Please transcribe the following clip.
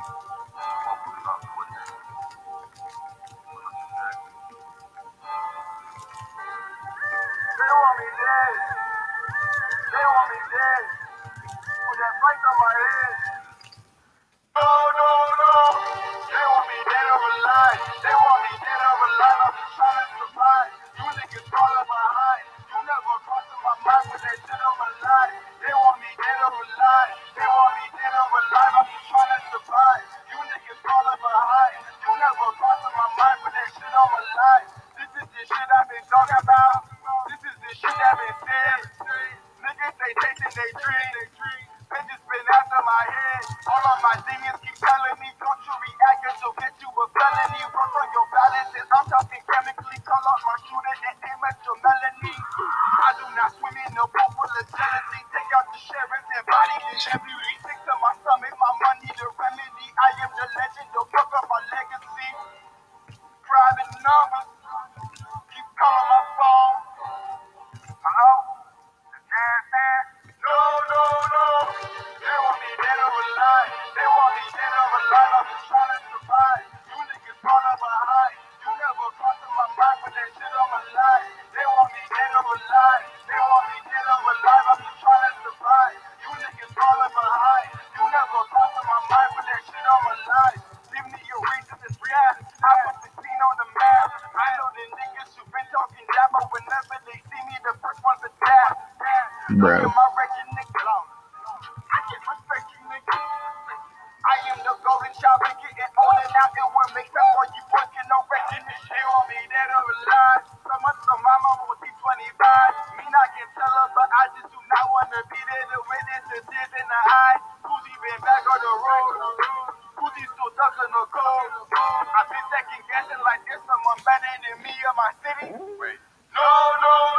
want me dead. They want me dead. With that price on my head. No, no, no. They want me dead or alive. They want me dead or alive. I'm just trying to survive. You niggas falling behind. You never crossing my mind with that shit on my life. They want me dead or alive. They want me dead or alive. I'm just trying to survive. You niggas falling behind. You never crossing my mind with that shit on my life. This is the shit I've been talking about. This is the shit I've been saying. Niggas, they chasing their dreams. Bitches been after my head. All of my demons keep telling me, don't you react, cause you'll get you a felony. Work on your balances. I'm talking chemically. Call off my shooter and aim at your melody. I do not swim in a pool full of jealousy. Take out the sheriff and body the deputy. Stick to my stomach, my money, the remedy. I am the legend, the fuck up my legacy. Private numbers. Keep calling my phone. Hello? No, no, no. They want me dead or alive. They want me dead or alive. I'm just trying to survive. You niggas falling behind. You never crossing my mind with that shit on my life. They want me dead or alive. They want me dead or alive. I'm just trying to survive. You niggas falling behind. You never crossing my mind with that shit on my life. Give me a reason to react. I put the scene on the map. I know the niggas who been talking down, but whenever they see me, the first one's to tap. Bro. Look at my record, nigga. I get respect you, nigga. I am the golden child, we getting on and out, and we're mixed up while you working no record. This shit on me dead or alive. So much so my mama will see 25. Me not can tell her, but I just do not want to be there to witness the tears in the eye. Who's even back on the road? Who's still stuck in the cold? I've been second guessing like there's someone better than me in my city. Wait. No, no,